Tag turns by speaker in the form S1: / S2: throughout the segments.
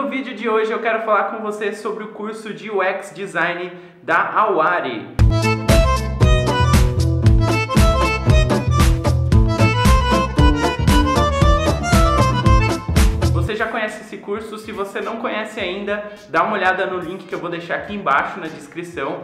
S1: no vídeo de hoje eu quero falar com você sobre o curso de UX Design da Awari. Você já conhece esse curso? Se você não conhece ainda, dá uma olhada no link que eu vou deixar aqui embaixo na descrição.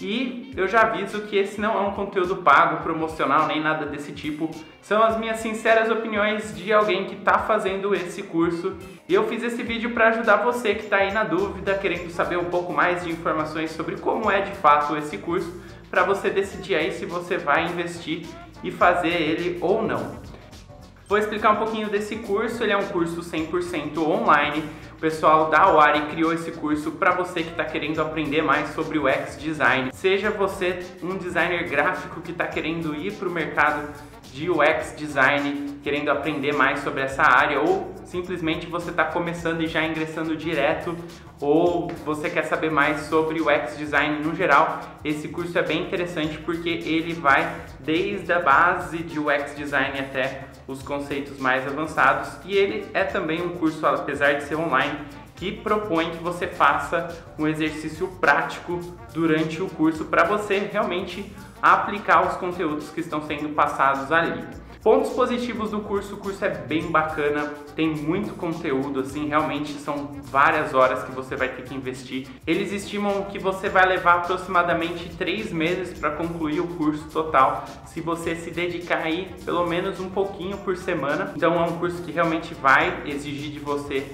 S1: E eu já aviso que esse não é um conteúdo pago, promocional, nem nada desse tipo. São as minhas sinceras opiniões de alguém que está fazendo esse curso. E eu fiz esse vídeo para ajudar você que está aí na dúvida, querendo saber um pouco mais de informações sobre como é de fato esse curso, para você decidir aí se você vai investir e fazer ele ou não. Vou explicar um pouquinho desse curso. Ele é um curso 100% online. O pessoal da Awari criou esse curso para você que está querendo aprender mais sobre o UX Design. Seja você um designer gráfico que está querendo ir para o mercado de UX Design, querendo aprender mais sobre essa área, ou simplesmente você está começando e já ingressando direto, ou você quer saber mais sobre o UX Design no geral, esse curso é bem interessante porque ele vai desde a base de UX Design até os conceitos mais avançados, e ele é também um curso, apesar de ser online, que propõe que você faça um exercício prático durante o curso para você realmente aplicar os conteúdos que estão sendo passados ali. Pontos positivos do curso: o curso é bem bacana, tem muito conteúdo, assim, realmente são várias horas que você vai ter que investir. Eles estimam que você vai levar aproximadamente 3 meses para concluir o curso total, se você se dedicar aí pelo menos um pouquinho por semana. Então é um curso que realmente vai exigir de você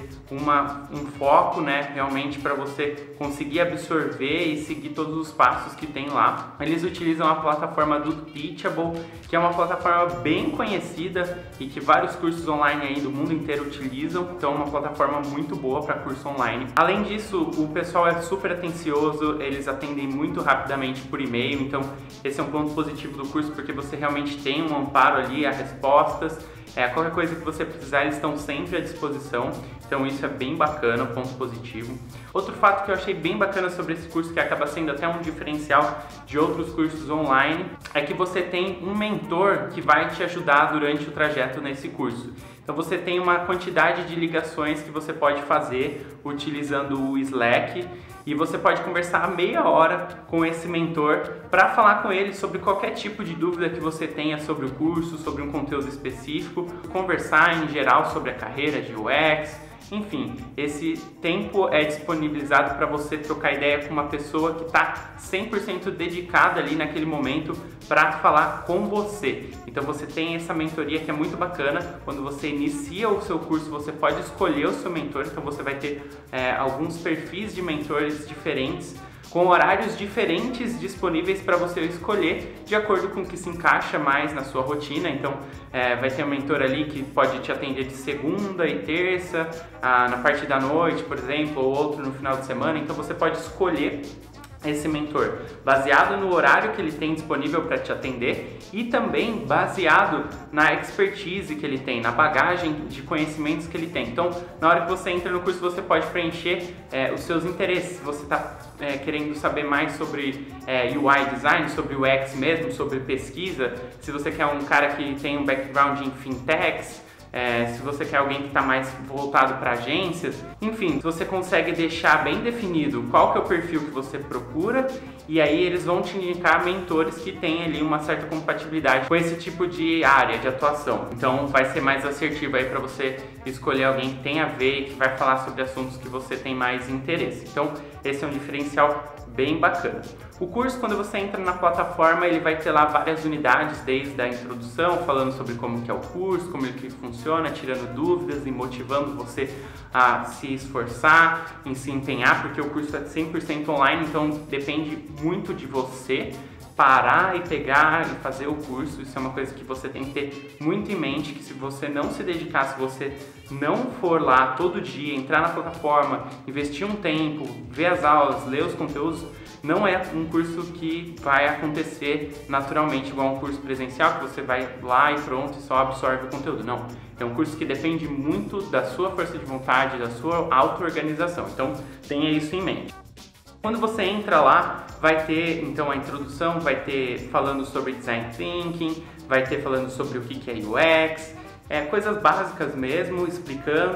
S1: um foco, né, realmente para você conseguir absorver e seguir todos os passos que tem lá. Eles utilizam a plataforma do Teachable, que é uma plataforma bem conhecida e que vários cursos online aí do mundo inteiro utilizam, então é uma plataforma muito boa para curso online. Além disso, o pessoal é super atencioso, eles atendem muito rapidamente por e-mail, então esse é um ponto positivo do curso, porque você realmente tem um amparo ali a respostas. Qualquer coisa que você precisar, eles estão sempre à disposição, então isso é bem bacana, ponto positivo. Outro fato que eu achei bem bacana sobre esse curso, que acaba sendo até um diferencial de outros cursos online, é que você tem um mentor que vai te ajudar durante o trajeto nesse curso. Então você tem uma quantidade de ligações que você pode fazer utilizando o Slack, e você pode conversar meia hora com esse mentor para falar com ele sobre qualquer tipo de dúvida que você tenha sobre o curso, sobre um conteúdo específico, conversar em geral sobre a carreira de UX. Enfim, esse tempo é disponibilizado para você trocar ideia com uma pessoa que está 100% dedicada ali naquele momento para falar com você. Então você tem essa mentoria que é muito bacana. Quando você inicia o seu curso, você pode escolher o seu mentor, então você vai ter alguns perfis de mentores diferentes, com horários diferentes disponíveis para você escolher de acordo com o que se encaixa mais na sua rotina. Então vai ter um mentor ali que pode te atender de segunda e terça, na parte da noite, por exemplo, ou outro no final de semana. Então você pode escolher esse mentor baseado no horário que ele tem disponível para te atender e também baseado na expertise que ele tem, na bagagem de conhecimentos que ele tem. Então, na hora que você entra no curso, você pode preencher os seus interesses. Se você está querendo saber mais sobre UI design, sobre UX mesmo, sobre pesquisa, se você quer um cara que tem um background em fintechs, se você quer alguém que está mais voltado para agências, enfim, você consegue deixar bem definido qual que é o perfil que você procura, e aí eles vão te indicar mentores que têm ali uma certa compatibilidade com esse tipo de área de atuação. Então vai ser mais assertivo aí para você escolher alguém que tem a ver e que vai falar sobre assuntos que você tem mais interesse. Então esse é um diferencial bem bacana. O curso, quando você entra na plataforma, ele vai ter lá várias unidades, desde a introdução, falando sobre como que é o curso, como ele que funciona, tirando dúvidas e motivando você a se esforçar, em se empenhar, porque o curso é 100% online, então depende muito de você parar e pegar e fazer o curso. Isso é uma coisa que você tem que ter muito em mente, que se você não se dedicar, se você não for lá todo dia, entrar na plataforma, investir um tempo, ver as aulas, ler os conteúdos, não é um curso que vai acontecer naturalmente, igual um curso presencial, que você vai lá e pronto e só absorve o conteúdo. Não, é um curso que depende muito da sua força de vontade, da sua auto-organização, então tenha isso em mente. Quando você entra lá, vai ter então a introdução, vai ter falando sobre Design Thinking, vai ter falando sobre o que é UX, coisas básicas mesmo, explicando.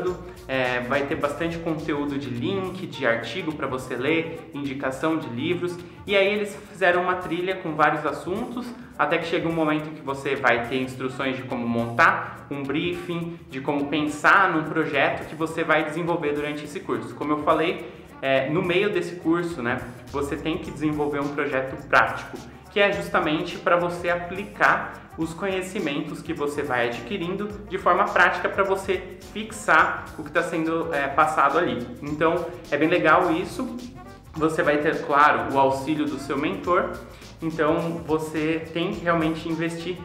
S1: vai ter bastante conteúdo de link, de artigo para você ler, indicação de livros. E aí eles fizeram uma trilha com vários assuntos, até que chega um momento que você vai ter instruções de como montar um briefing, de como pensar num projeto que você vai desenvolver durante esse curso. Como eu falei, no meio desse curso, né, você tem que desenvolver um projeto prático, que é justamente para você aplicar os conhecimentos que você vai adquirindo de forma prática para você fixar o que está sendo passado ali. Então, é bem legal isso. Você vai ter, claro, o auxílio do seu mentor. Então, você tem que realmente investir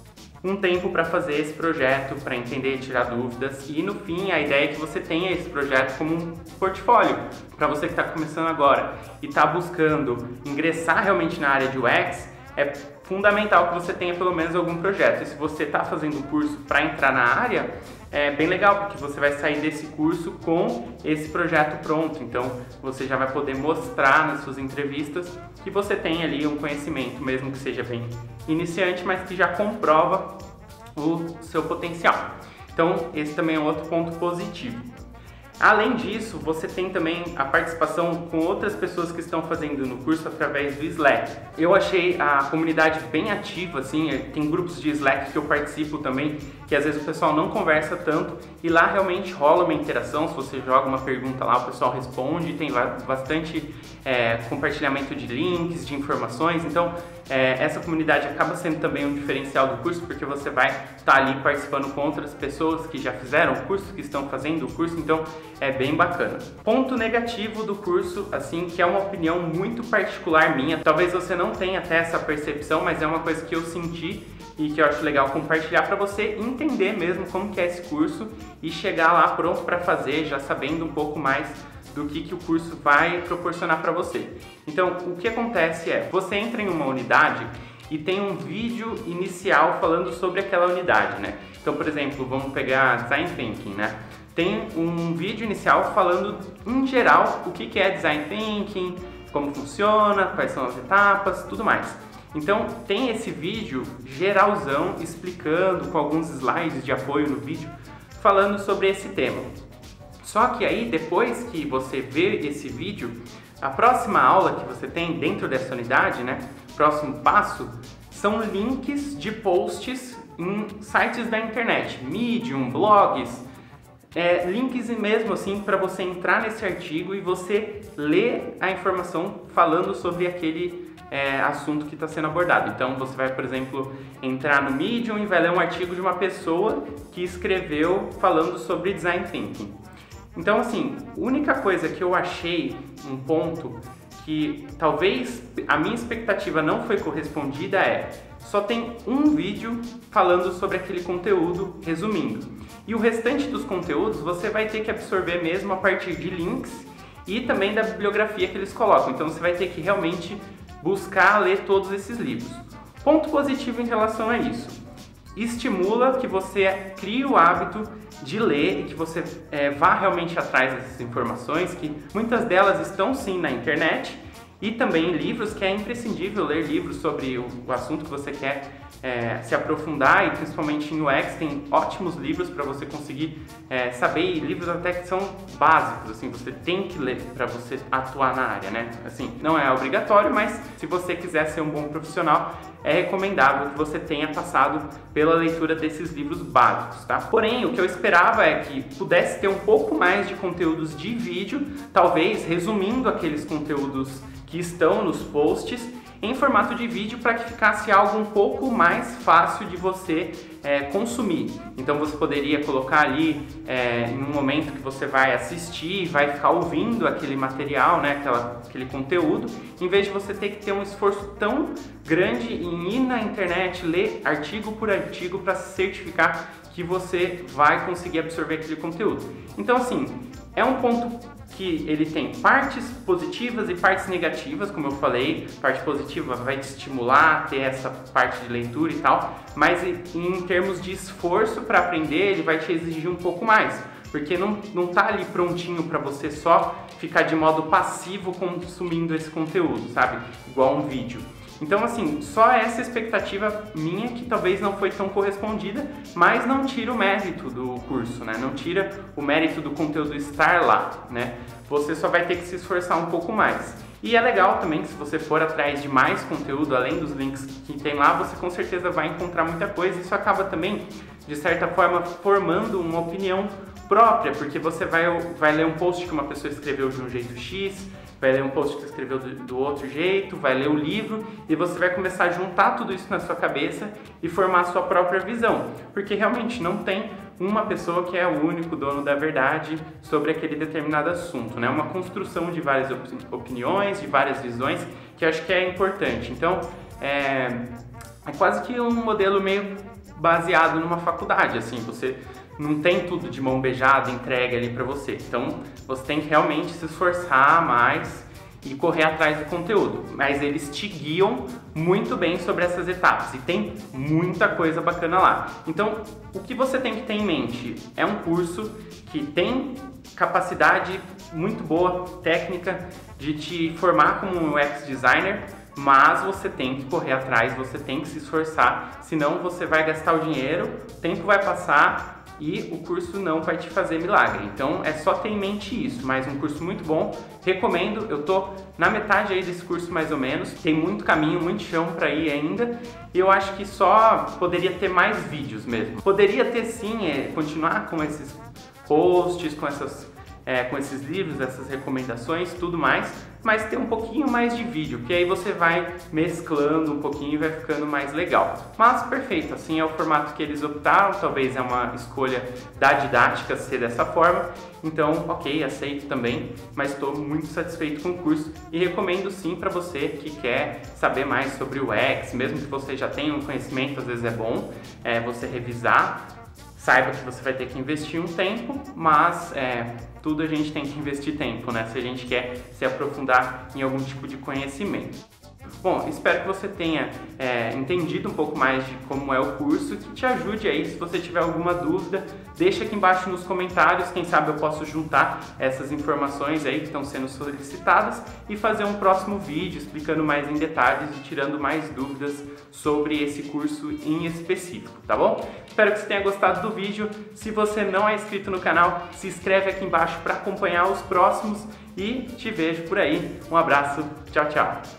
S1: um tempo para fazer esse projeto, para entender, tirar dúvidas, e no fim a ideia é que você tenha esse projeto como um portfólio para você que está começando agora e está buscando ingressar realmente na área de UX. É fundamental que você tenha pelo menos algum projeto. E se você está fazendo o curso para entrar na área, é bem legal, porque você vai sair desse curso com esse projeto pronto. Então, você já vai poder mostrar nas suas entrevistas que você tem ali um conhecimento, mesmo que seja bem iniciante, mas que já comprova o seu potencial. Então, esse também é um outro ponto positivo. Além disso, você tem também a participação com outras pessoas que estão fazendo no curso através do Slack. Eu achei a comunidade bem ativa, assim, tem grupos de Slack que eu participo também, que às vezes o pessoal não conversa tanto, e lá realmente rola uma interação. Se você joga uma pergunta lá, o pessoal responde, tem bastante compartilhamento de links, de informações. Então, essa comunidade acaba sendo também um diferencial do curso, porque você vai estar ali participando com outras pessoas que já fizeram o curso, que estão fazendo o curso, então é bem bacana. Ponto negativo do curso, assim, que é uma opinião muito particular minha, talvez você não tenha até essa percepção, mas é uma coisa que eu senti e que eu acho legal compartilhar para você entender mesmo como que é esse curso e chegar lá pronto para fazer, já sabendo um pouco mais do que o curso vai proporcionar para você. Então, o que acontece é, você entra em uma unidade e tem um vídeo inicial falando sobre aquela unidade, né? Então, por exemplo, vamos pegar Design Thinking, né? Tem um vídeo inicial falando, em geral, o que é Design Thinking, como funciona, quais são as etapas, tudo mais. Então, tem esse vídeo geralzão explicando, com alguns slides de apoio no vídeo, falando sobre esse tema. Só que aí, depois que você vê esse vídeo, a próxima aula que você tem dentro dessa unidade, né, próximo passo, são links de posts em sites da internet, Medium, blogs, links mesmo assim para você entrar nesse artigo e você ler a informação falando sobre aquele assunto que está sendo abordado. Então você vai, por exemplo, entrar no Medium e vai ler um artigo de uma pessoa que escreveu falando sobre Design Thinking. Então, assim, a única coisa que eu achei, um ponto que talvez a minha expectativa não foi correspondida só tem um vídeo falando sobre aquele conteúdo, resumindo. E o restante dos conteúdos você vai ter que absorver mesmo a partir de links e também da bibliografia que eles colocam. Então você vai ter que realmente buscar ler todos esses livros. Ponto positivo em relação a isso: estimula que você crie o hábito de ler e que você vá realmente atrás dessas informações, que muitas delas estão sim na internet, e também livros, que é imprescindível ler livros sobre o assunto que você quer se aprofundar, e principalmente em UX tem ótimos livros para você conseguir saber, e livros até que são básicos, assim, você tem que ler para você atuar na área, né? Assim, não é obrigatório, mas se você quiser ser um bom profissional, é recomendável que você tenha passado pela leitura desses livros básicos, tá? Porém, o que eu esperava é que pudesse ter um pouco mais de conteúdos de vídeo, talvez resumindo aqueles conteúdos que estão nos posts em formato de vídeo, para que ficasse algo um pouco mais fácil de você consumir. Então você poderia colocar ali em um momento que você vai assistir, vai ficar ouvindo aquele material, né, aquele conteúdo, em vez de você ter que ter um esforço tão grande em ir na internet, ler artigo por artigo para se certificar que você vai conseguir absorver aquele conteúdo. Então, assim, é um ponto que ele tem partes positivas e partes negativas, como eu falei. Parte positiva vai te estimular a ter essa parte de leitura e tal, mas em termos de esforço para aprender, ele vai te exigir um pouco mais, porque não tá ali prontinho para você só ficar de modo passivo consumindo esse conteúdo, sabe? Igual um vídeo. Então, assim, só essa expectativa minha que talvez não foi tão correspondida, mas não tira o mérito do curso, né? Não tira o mérito do conteúdo estar lá, né? Você só vai ter que se esforçar um pouco mais. E é legal também que se você for atrás de mais conteúdo, além dos links que tem lá, você com certeza vai encontrar muita coisa. Isso acaba também, de certa forma, formando uma opinião própria, porque você vai ler um post que uma pessoa escreveu de um jeito X, vai ler um post que você escreveu do outro jeito, vai ler o livro e você vai começar a juntar tudo isso na sua cabeça e formar a sua própria visão, porque realmente não tem uma pessoa que é o único dono da verdade sobre aquele determinado assunto, né? Uma construção de várias opiniões, de várias visões, que eu acho que é importante. Então, é quase que um modelo meio baseado numa faculdade, assim, você não tem tudo de mão beijada entregue ali para você. Então, você tem que realmente se esforçar mais e correr atrás do conteúdo. Mas eles te guiam muito bem sobre essas etapas e tem muita coisa bacana lá. Então, o que você tem que ter em mente é um curso que tem capacidade muito boa, técnica, de te formar como um UX designer, mas você tem que correr atrás, você tem que se esforçar, senão você vai gastar o dinheiro, o tempo vai passar e o curso não vai te fazer milagre. Então é só ter em mente isso, mas um curso muito bom, recomendo. Eu tô na metade aí desse curso mais ou menos, tem muito caminho, muito chão para ir ainda, e eu acho que só poderia ter mais vídeos mesmo. Poderia ter sim, continuar com esses posts, com esses livros, essas recomendações, tudo mais, mas ter um pouquinho mais de vídeo, que aí você vai mesclando um pouquinho e vai ficando mais legal. Mas perfeito, assim é o formato que eles optaram, talvez é uma escolha da didática ser dessa forma, então ok, aceito também, mas estou muito satisfeito com o curso e recomendo sim para você que quer saber mais sobre o UX, mesmo que você já tenha um conhecimento, às vezes é bom você revisar. Saiba que você vai ter que investir um tempo, mas tudo a gente tem que investir tempo, né? Se a gente quer se aprofundar em algum tipo de conhecimento. Bom, espero que você tenha entendido um pouco mais de como é o curso, que te ajude aí. Se você tiver alguma dúvida, deixa aqui embaixo nos comentários, quem sabe eu posso juntar essas informações aí que estão sendo solicitadas e fazer um próximo vídeo explicando mais em detalhes e tirando mais dúvidas sobre esse curso em específico, tá bom? Espero que você tenha gostado do vídeo. Se você não é inscrito no canal, se inscreve aqui embaixo para acompanhar os próximos e te vejo por aí. Um abraço, tchau, tchau!